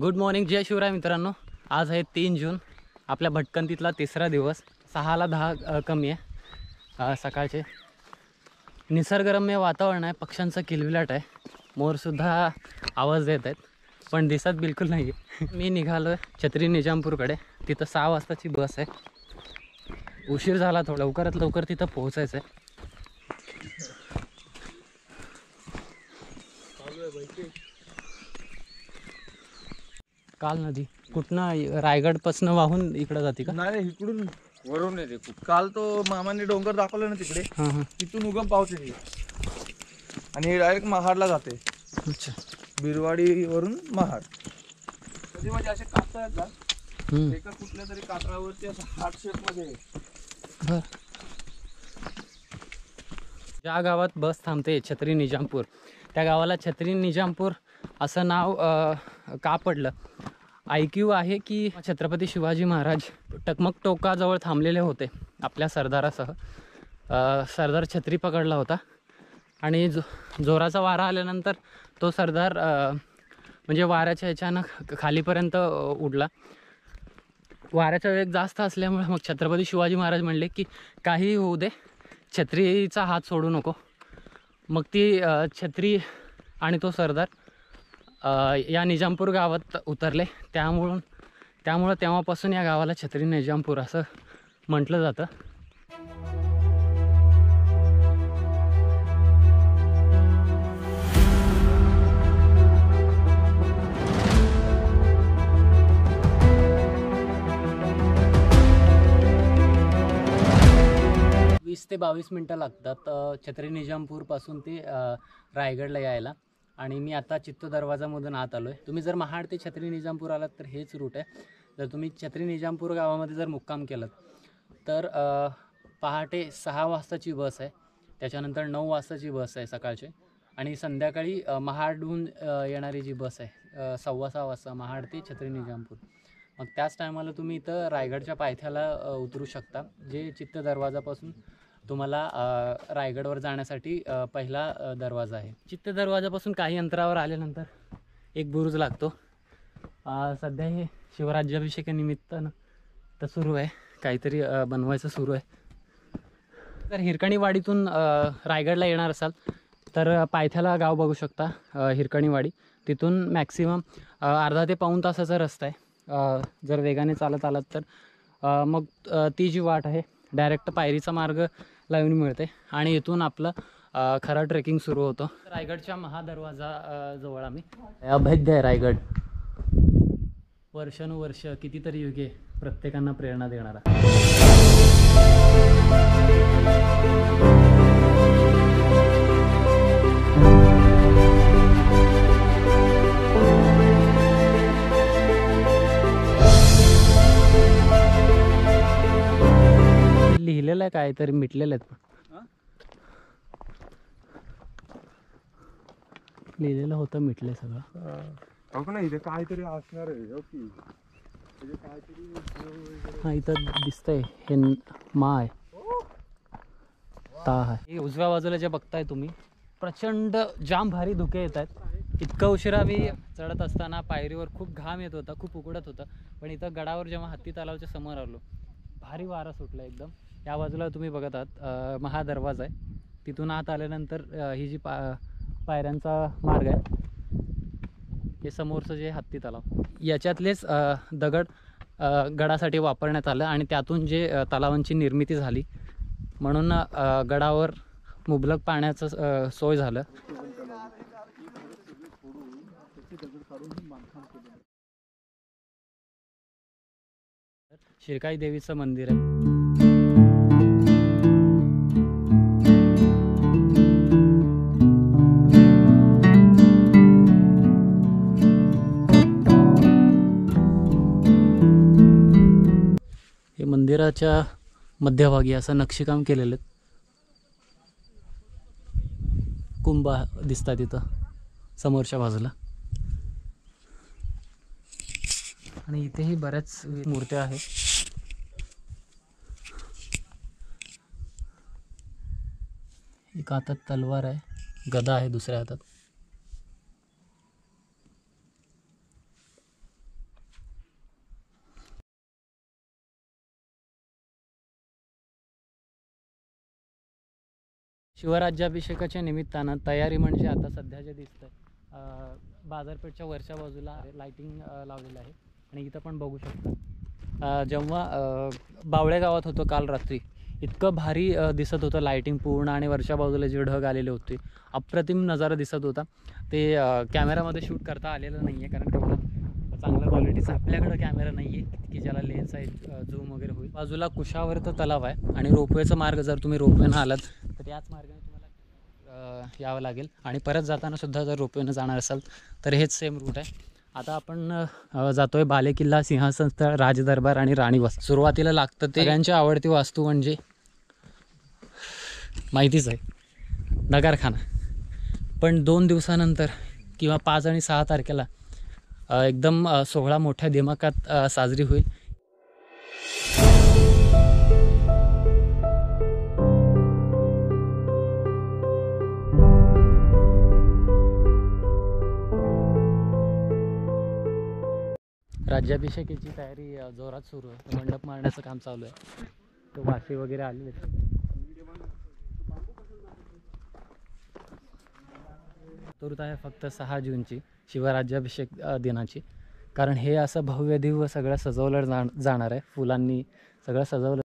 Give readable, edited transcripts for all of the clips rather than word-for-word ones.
Good morning, जय शिवराय मित्रांनो. आज आहे 3 जून, आपल्या भटकंतीतला तिसरा दिवस. 6:10 कमी आहे सकाळचे. निसर्गरम्य वातावरण आहे, पक्ष्यांचा किलबिलाट आहे, मोरसुद्धा आवाज देत आहेत, पण दिसत बिलकुल नाही आहे. मी निघालो आहे छत्री निजामपूरकडे. तिथं 6 वाजताची बस आहे. उशीर झाला थोडा, लवकरात लवकर तिथं पोहोचायचं आहे. काल नदी कुठनं रायगडपासून वाहून इकडं जाते का? नाही, इकडून वरून येते. काल तो मामाने डोंगर दाखवला ना तिकडे, तिथून उगम पावते आणि डायरेक्ट महाडला जाते. अच्छा, बिरवाडी वरून महाड. कधी म्हणजे असे कातळ आहेत ना, एका कुठल्या तरी कातळावरती असं हार्ट शेप मध्ये. ज्या गावात बस थांबते छत्री निजामपूर, त्या गावाला छत्री निजामपूर असं नाव का पडलं? ऐकीव आहे की छत्रपती शिवाजी महाराज टकमक टोकाजवळ थांबलेले होते आपल्या सरदारासह. सरदार छत्री पकडला होता आणि जोराचा वारा आल्यानंतर तो सरदार म्हणजे वाऱ्याच्या ह्याच्यानं खालीपर्यंत उडला. वाऱ्याचा वेग जास्त असल्यामुळे मग छत्रपती शिवाजी महाराज म्हणले की काही होऊ दे, छत्रीचा हात सोडू नको. मग ती छत्री आणि तो सरदार या निजामपूर गावात उतरले. त्यामुळं तेव्हापासून या गावाला छत्री निजामपूर असं म्हटलं जातं. ते 22 मिनटं लागतात छत्री निजामपूरपासून ते रायगडला यायला. आणि मी आता चित्त दरवाजामधून आत आलो आहे. तुम्ही जर महाड ते छत्री निजामपूर आलात तर हेच रूट आहे. जर तुम्ही छत्री निजामपूर गावामध्ये जर मुक्काम केलं तर पहाटे 6 वाजताची बस आहे, त्याच्यानंतर 9 वाजताची बस आहे सकाळची, आणि संध्याकाळी महाडहून येणारी जी बस आहे 6:15 वाजता महाड ते छत्री निजामपूर. मग त्याच टायमाला तुम्ही इथं रायगडच्या पायथ्याला उतरू शकता, जे चित्त दरवाजापासून तुम्हाला रायगडवर जाण्यासाठी पहिला दरवाजा आहे. चित्त दरवाजापासून काही अंतरावर आल्यानंतर एक बुरुज लागतो. सध्या हे शिवराज्याभिषेकानिमित्तानं तर सुरू आहे, काहीतरी बनवायचं सुरू आहे. तर हिरकणीवाडीतून रायगडला येणार असाल तर पायथ्याला गाव बघू शकता, हिरकणीवाडी. तिथून मॅक्सिमम अर्धा ते पाऊण तासाचा रस्ता आहे. जर वेगाने चालत आलात तर मग ती जी वाट आहे डायरेक्ट पायरीचा मार्ग लावून मिळते आणि इथून आपलं खरा ट्रेकिंग सुरू होतं. रायगडच्या महादरवाजा जवळ आम्ही. अभेद्य आहे रायगड, वर्षानुवर्ष कितीतरी युगे प्रत्येकांना प्रेरणा देणारा. लिहिलेलं आहे काहीतरी, मिटलेलं आहेत पण लिहिलेलं होतं, मिटले सगळं. इथे काहीतरी असणार आहे. हा, इथं दिसतंय हे मा आहे, ता आहे. उजव्या बाजूला जे बघताय तुम्ही, प्रचंड जाम भारी धुके येत आहेत. इतकं उशिरा मी चढत असताना पायरीवर खूप घाम येत होता, खूप उकडत होतं. पण इथं गडावर जेव्हा हत्ती तलावाच्या समोर आलो, भारी वारा सुटला एकदम. या बाजूला तुम्ही बघत आहात महादरवाजा आहे. तिथून आत आल्यानंतर ही जी पायऱ्यांचा मार्ग आहे, हे समोरचं जे हत्ती तलाव, याच्यातलेच दगड गडासाठी वापरण्यात आलं आणि त्यातून जे तलावांची निर्मिती झाली, म्हणून गडावर मुबलक पाण्याचं सोय झालं. शिरकाई देवीचं मंदिर आहे. हे मंदिराच्या मध्यभागी असं नक्षीकाम केलेलं आहे. कुंभ दिसतात इथं समोरच्या बाजूला, आणि इथेही बऱ्याच मूर्त्या आहेत. एका हातात तलवार आहे, गदा आहे दुसऱ्या हातात. शिवराज्याभिषेकाच्या निमित्तानं तयारी म्हणजे आता सध्या जे दिसतंय बाजारपेठच्या वरच्या बाजूला लाईटिंग लावलेलं आहे आणि इथं पण बघू शकता. जेव्हा बावळे गावात होतो काल रात्री इतकं भारी दिसत होतं लाईटिंग पूर्ण आणि वरच्या बाजूला जे ढग आलेले होते अप्रतिम नजारा दिसत होता. ते कॅमेरामध्ये शूट करता आलेलं नाही आहे कारण तेवढं चांगल्या क्वालिटीचा आपल्याकडं कॅमेरा नाही आहे की ज्याला लेन्स आहे झूम वगैरे होईल. बाजूला कुशावर्त तलाव आहे आणि रोपवेचा मार्ग जर तुम्ही रोपवेनं आलात तर याच मार्गाने तुम्हाला यावं लागेल आणि परत जाताना सुद्धा जर रोपवेनं जाणार असाल तर हेच सेम रूट आहे. आता आपण जातोय बालेकिल्ला, सिंहासन स्थळ, राजदरबार आणि राणीवस. सुरुवातीला लागतं ते सगळ्यांची आवडती वास्तू म्हणजे माहितीच आहे नगारखाना. पण 2 दिवसानंतर किंवा 5 आणि 6 तारखेला एकदम सोहळा मोठ्या दिमाखात साजरी होईल. राज्याभिषेकाची तयारी जोरात सुरू आहे. मंडप मारण्याचं काम चालू आहे. तो वासे वगैरे आलेले तुर्त आहे फक्त 6 जूनची शिवराज्याभिषेक दिनाची. कारण हे असं भव्य दिव्य सगळं सजवलं जाणार आहे. फुलांनी सगळं सजवलं.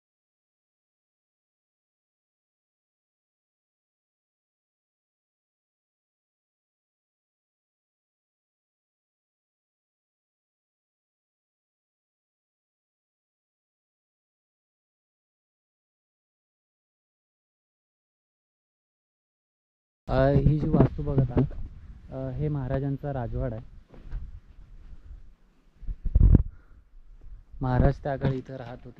ही जी वास्तू बघत आहात हे महाराजांचा राजवाडा आहे. महाराज त्या काळी इथं राहत होते.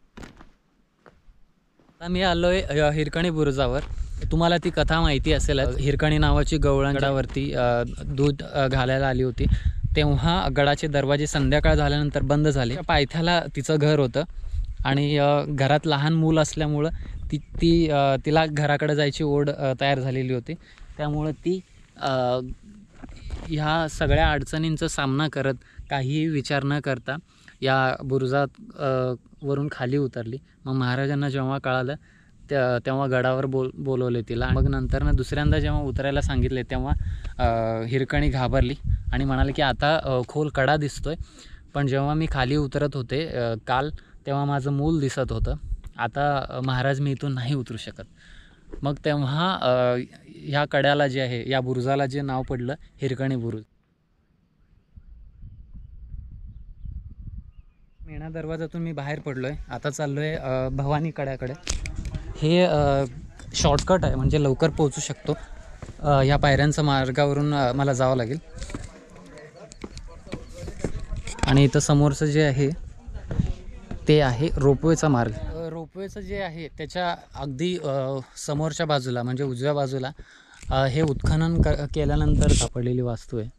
आता मी आलोय हिरकणी बुरुजावर. तुम्हाला ती कथा माहिती असेल. हिरकणी नावाची गवळणावरती दूध घालायला आली होती तेव्हा गडाचे दरवाजे संध्याकाळ झाल्यानंतर बंद झाले. पायथ्याला तिचं घर होतं आणि घरात लहान मूल असल्यामुळं तिला घराकडे जायची ओढ तयार झालेली होती. त्यामुळं ती ह्या सगळ्या अडचणींचा सामना करत काहीही विचार न करता या बुरुजात वरून खाली उतरली. मग महाराजांना जेव्हा कळालं तेव्हा गडावर बोलवले तिला. मग नंतर दुसऱ्यांदा जेव्हा उतरायला सांगितले तेव्हा हिरकणी घाबरली आणि म्हणाले की आता खोल कडा दिसतोय पण जेव्हा मी खाली उतरत होते काल तेव्हा माझं मूल दिसत होतं. आता महाराज मी इथून नाही उतरू शकत. मग तेव्हा ह्या कड्याला जे आहे या बुरुजाला जे नाव पडलं हिरकणी बुरुज. मेणा दरवाजातून मी बाहेर पडलोय. आता चाललोय भवानी कड्याकडे. हे शॉर्टकट आहे म्हणजे लवकर पोहोचू शकतो. ह्या पायऱ्यांच्या मार्गावरून मला जावं लागेल. आणि इथं समोरचं जे आहे ते आहे रोपवेचा मार्ग. रोपवेचं जे आहे त्याच्या अगदी समोरच्या बाजूला म्हणजे उजव्या बाजूला हे उत्खनन केल्यानंतर सापडलेली वास्तू आहे.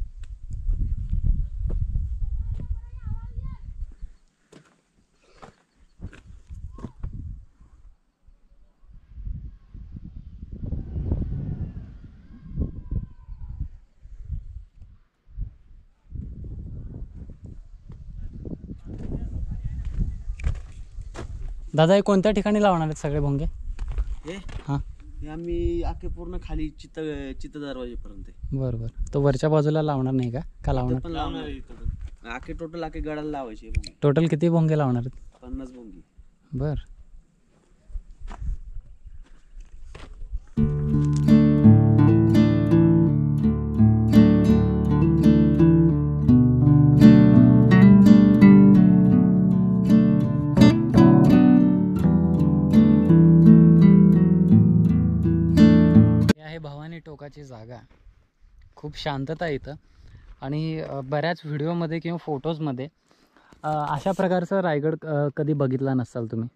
दादा हे कोणत्या ठिकाणी लावणार आहेत सगळे भोंगे? हे हां हे आम्ही आखे पूर्ण खाली चित्त दरवाजेपर्यंत बरं बरं. तो वरच्या बाजूला लावणार नाही का लावणार? पण लावणार आहे इथं. आखे टोटल आखे गडाला लावायचे भोंगे. टोटल किती भोंगे लावणार आहेत? 50 भोंगे. बरं. भवानी टोकाची जागा खूप शांतता आहे इथं. आणि बऱ्याच व्हिडिओमध्ये किंवा फोटोजमध्ये अशा प्रकारचा रायगड कधी बघितला नसाल तुम्ही.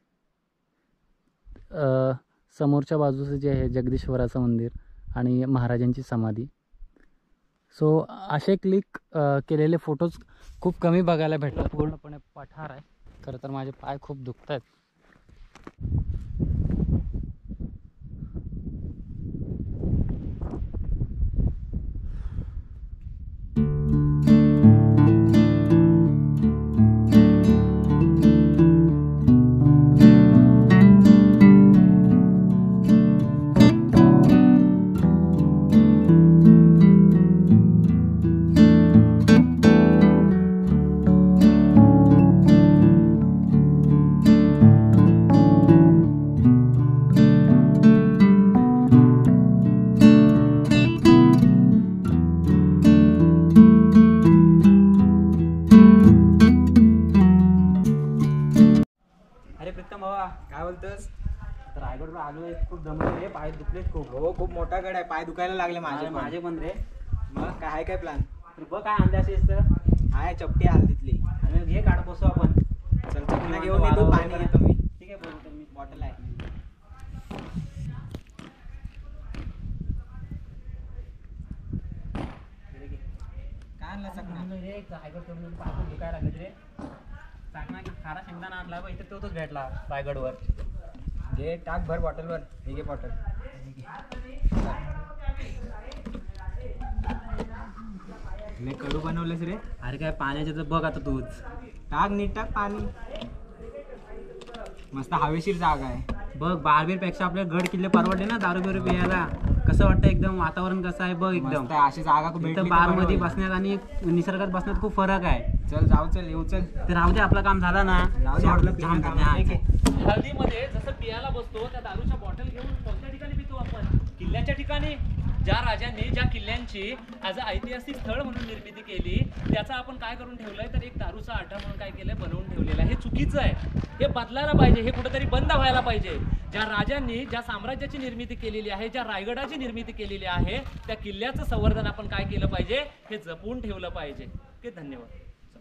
समोरच्या बाजूचं जे आहे जगदीश्वराचं मंदिर आणि महाराजांची समाधी. सो असे क्लिक केलेले फोटोज खूप कमी बघायला भेटतात. पूर्णपणे पठार आहे. खरं तर माझे पाय खूप दुखत आहेत. प्रीतम भावा काय बोलतोस? रायगडवर आलोय, खूप दमलो रे, पाय दुखलेत खूप. हो खूप मोठा गड आहे, पाय दुखायला लागले माझे पण. माझे पण रे. मग काय आहे काय प्लॅन? बघ काय आणले असेल तर. आहे चपटी आल तिथली. आणि घे काढ बसू आपण. चल चपटी घेऊन येतो, पाणी घेतो मी. ठीक आहे बोलतो मी. बॉटल आहे. काय आणलं सगळं? रे रायगड कडून पाय दुखायला लागले रे. सांग ना की खारा शेंगदाणा आणला बघ, इथे तोच भेटला रायगडवर. घे टाक भर बॉटलवर. हे घे बॉटल. मी कडू बनवलंस रे. अरे काय पाण्याचं तर बघ आता तूच. टाक नीट टाक पाणी. मस्त हवेशीर जागा आहे. बघ बारबीर पेक्षा आपले गड किल्ले परवडले ना दारू बिरू पियाला. कसं वाटतं एकदम, वातावरण कसं आहे बघ एकदम. मस्त आहे, अशी जागा भेटली इथं तर बार बरं मध्ये होईल. बसण्यात आणि निसर्गात बसण्यात खूप फरक आहे. चल जाऊ, चल येऊ, चल. ते राहू दे, आपलं काम झालं ना. जाऊ दे, आपलं पिकं काम आहे. ठीक आहे. हळदीमध्ये जसं पियाला बसतो त्या दारूच्या बॉटल घेऊन कोणत्या ठिकाणी पितो आपण? किल्ल्याच्या ठिकाणी. ज्या राजांनी ज्या किल्ल्यांची ॲज अ ऐतिहासिक स्थळ म्हणून निर्मिती केली, त्याचा आपण काय करून ठेवलंय तर एक दारूचा आटा म्हणून काय केलंय, बनवून ठेवलेला आहे. हे चुकीचं आहे, हे बदलायला पाहिजे, हे कुठेतरी बंद व्हायला पाहिजे. ज्या राजांनी ज्या साम्राज्याची निर्मिती केलेली आहे, ज्या रायगडाची निर्मिती केलेली आहे, त्या किल्ल्याचं संवर्धन आपण काय केलं पाहिजे, हे जपून ठेवलं पाहिजे. ओके, धन्यवाद.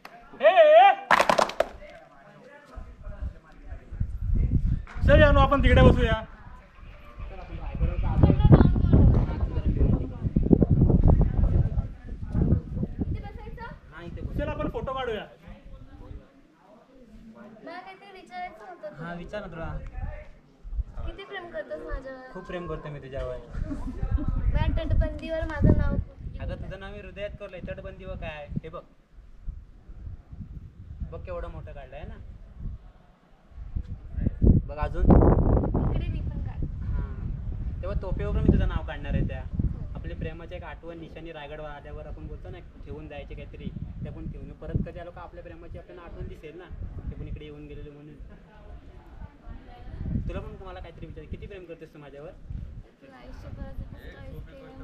सर या आपण तिकडे बसूया. चल आपण फोटो काढूया. मला काहीतरी विचारायचं होतं तुला. हा विचार ना तुला. किती प्रेम करतोस माझ्यावर? खूप प्रेम करतो मी तुझ्यावर. माझ्या तटबंदीवर माझं नाव अगं तुझं नाव मी हृदयात करलंय, तटबंदीवर काय? हे बघ बघ केवढं मोठं काढलंय ना. बघ अजून. इकडे मी पण काढ. हा तेव्हा तोफेवर मी तुझं नाव काढणार आहे. त्या आपल्या प्रेमाची एक आठवण निशाणी रायगड आल्यावर आपण बोलतो ना ठेवून जायचे काहीतरी, ते पण ठेवून परत कधी आलो का आपल्या प्रेमाची आपल्याला आठवण दिसेल ना, ते पण इकडे येऊन गेलेले म्हणून. तुला पण तुम्हाला काहीतरी विचार, किती प्रेम करतेस तू माझ्यावर? तुला आयुष्यभराचं कसं काय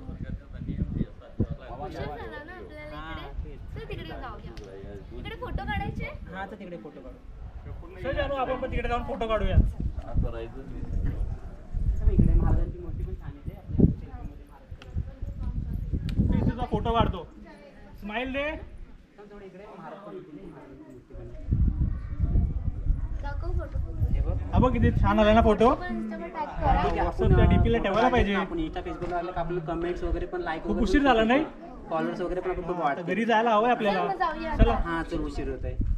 उशीर झाला ना आपल्याला हा इकडे. तेच. चल तिकडे जाऊया. इकडे फोटो काढायचे. हा तर तिकडे फोटो काढू. सर या आपण पण तिकडे जाऊन फोटो काढूया. इकडे महाराजांची मूर्ती पण छान येते आपल्या सेल्फीमध्ये महाराज. तुझा फोटो काढतो. स्माइल दे. इकडे महाराज पण येतील, महाराजांची मूर्ती पण. दाखव फोटो. हे बघ. हा बघ किती छान आला ना फोटो. पण इंस्टावर टॅग करा. व्हॉट्सअपच्या DP ला ठेवायला पाहिजे. आपण इंस्टा फेसबुकला आलं का आपले कमेंट्स वगैरे पण लाईक खूप उशीर झाला नाही? फॉलोअर्स वगैरे पण आपण खूप वाढते. घरी जायला हवंय चल मग आपल्याला. जाऊया चला. आता. हा चल उशीर होत आहे.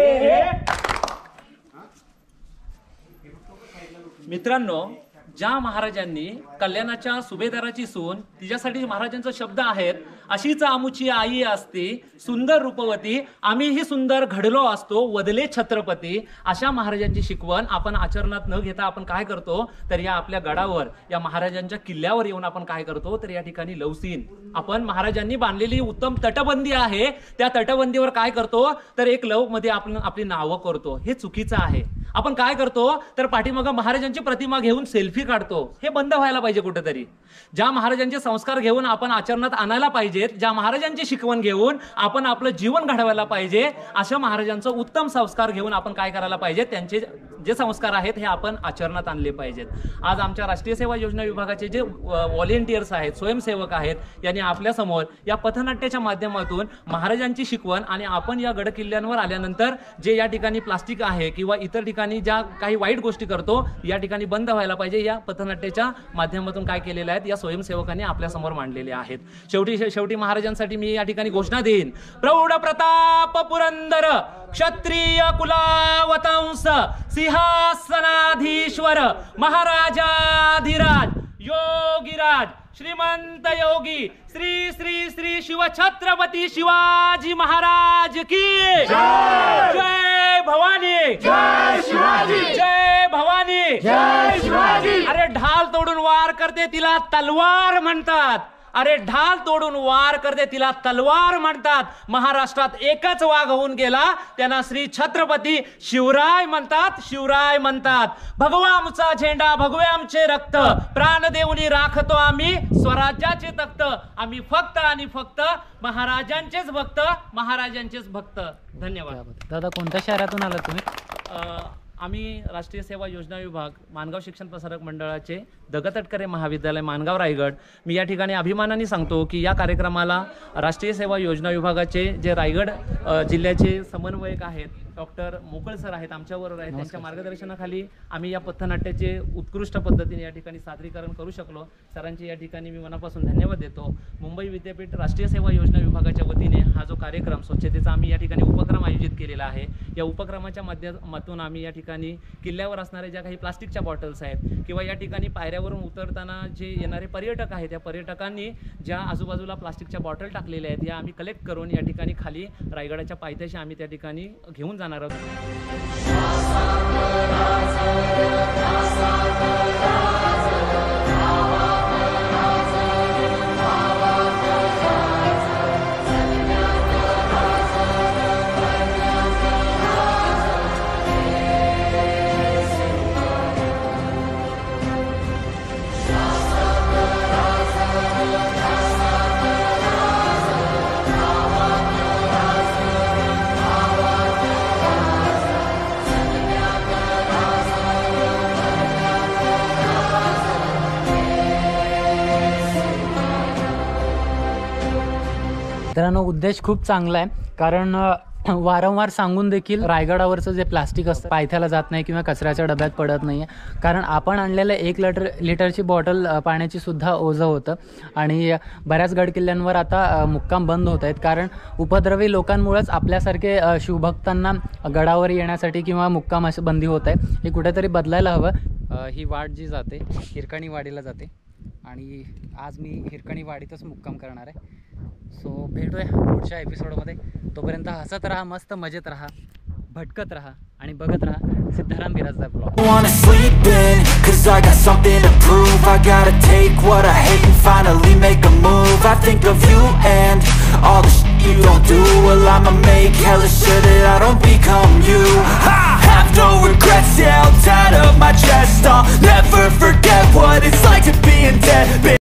मित्रांनो, ज्या महाराजांनी कल्याणाच्या सुभेदाराची सून तिच्यासाठी महाराजांचा शब्द आहेत, अशीच आमुची आई असती सुंदर रूपवती, आम्हीही सुंदर घडलो असतो वदले छत्रपती. अशा महाराजांची शिकवण आपण आचरणात न घेता आपण काय करतो तर या आपल्या गडावर, या महाराजांच्या किल्ल्यावर येऊन आपण काय करतो तर या ठिकाणी लवसीन आपण महाराजांनी बांधलेली उत्तम तटबंदी आहे, त्या तटबंदीवर काय करतो तर एक लव मध्ये आपण आपली नावं करतो. हे चुकीचं आहे. आपण काय करतो तर पाठीमागं महाराजांची प्रतिमा घेऊन सेल्फी काढतो. हे बंद व्हायला पाहिजे कुठेतरी. ज्या महाराजांचे संस्कार घेऊन आपण आचरणात आणायला पाहिजेत, ज्या महाराजांची शिकवण घेऊन आपण आपलं जीवन घडवायला पाहिजे, अशा महाराजांचं उत्तम संस्कार घेऊन आपण काय करायला पाहिजे, त्यांचे जे संस्कार आहेत हे आपण आचरणात आणले पाहिजेत. आज आमच्या राष्ट्रीय सेवा योजना विभागाचे जे व्हॉलेंटियर्स आहेत, स्वयंसेवक आहेत, यांनी आपल्या समोर या पथनाट्याच्या माध्यमातून महाराजांची शिकवण आणि आपण या गडकिल्ल्यांवर आल्यानंतर जे या ठिकाणी प्लास्टिक आहे किंवा इतर ठिकाणी ज्या काही वाईट गोष्टी करतो या ठिकाणी बंद व्हायला पाहिजे, या पथनाट्याच्या माध्यमातून काय केलेलं आहे या स्वयंसेवकांनी आपल्या समोर मांडलेले आहेत. शेवटी महाराजांसाठी मी या ठिकाणी घोषणा देईन. प्रौढ प्रताप पुरंदर क्षत्रिय कुलावतंस सिंहासनाधीश्वर महाराजाधिराज योगीराज श्रीमंत योगी श्री श्री श्री शिव छत्रपती शिवाजी महाराज की जय भवानी, जय शिवाजी, जय भवानी, जय शिवाजी. अरे ढाल तोडून वार करते तिला तलवार म्हणतात. अरे ढाल तोडून वार करते तिला तलवार म्हणतात. महाराष्ट्रात एकच वाघ होऊन गेला, त्यांना श्री छत्रपती शिवराय म्हणतात, शिवराय म्हणतात. भगवा आमचा झेंडा, भगवे आमचे रक्त, प्राण देऊनी राखतो आम्ही स्वराज्याचे तख्त. आम्ही फक्त आणि फक्त महाराजांचेच भक्त, महाराजांचेच भक्त. धन्यवाद. दादा कोणत्या शहरातून आलात तुम्ही? आम्ही राष्ट्रीय सेवा योजना विभाग माणगाव शिक्षण प्रसारक मंडळाचे दगतटकरे महाविद्यालय माणगाव रायगड, मी या ठिकाणी अभिमानाने सांगतो की या कार्यक्रमाला राष्ट्रीय सेवा योजना विभागाचे जे रायगड जिल्ह्याचे समन्वयक आहेत डॉक्टर मोकळ सर आहेत, आमच्याबरोबर आहेत, त्यांच्या मार्गदर्शनाखाली आम्ही या पथनाट्याचे उत्कृष्ट पद्धतीने या ठिकाणी सादरीकरण करू शकलो. सरांचे या ठिकाणी मी मनापासून धन्यवाद देतो. मुंबई विद्यापीठ राष्ट्रीय सेवा योजना विभागाच्या वतीने हा जो कार्यक्रम स्वच्छतेचा आम्ही या ठिकाणी उपक्रम आयोजित केलेला आहे, या उपक्रमाच्या माध्यमातून आम्ही या ठिकाणी किल्ल्यावर असणाऱ्या ज्या काही प्लास्टिकच्या बॉटल्स आहेत किंवा या ठिकाणी पायऱ्यावरून उतरताना जे येणारे पर्यटक आहेत, त्या पर्यटकांनी ज्या आजूबाजूला प्लास्टिकच्या बॉटल टाकलेल्या आहेत, या आम्ही कलेक्ट करून या ठिकाणी खाली रायगडाच्या पायथ्याशी आम्ही त्या ठिकाणी घेऊन जाणार आहोत. मित्रांनो, उद्देश खूप चांगला आहे, कारण वारंवार सांगून देखील रायगडावरचं जे प्लास्टिक असतं पायथ्याला जात नाही किंवा कचऱ्याच्या डब्यात पडत नाही आहे. कारण आपण आणलेलं 1 लिटरची बॉटल पाण्याची सुद्धा ओझं होतं आणि बऱ्याच गडकिल्ल्यांवर आता मुक्काम बंद होत आहेत, कारण उपद्रवी लोकांमुळेच आपल्यासारखे शिवभक्तांना गडावर येण्यासाठी किंवा मुक्काम अशी बंदी होत आहे. हे कुठेतरी बदलायला हवं. ही वाट जी जाते हिरकणी वाडीला जाते आणि आज मी हिरकणी वाडीतच मुक्काम करणार आहे. सो भेटूया पुढच्या एपिसोडमध्ये. तोपर्यंत हसत राहा, मस्त मजेत राहा, भटकत राहा आणि बघत राहा Siddharam Birajdar blog. Wanna sleep in, 'cause I got something to prove. I gotta take what I hate and finally make a move. I think of you and all the shit you don't do. Well, I'ma make hella sure that I don't become you. I have no regrets, yeah, I'll tie up my chest. I'll never forget what it's like to be in debt.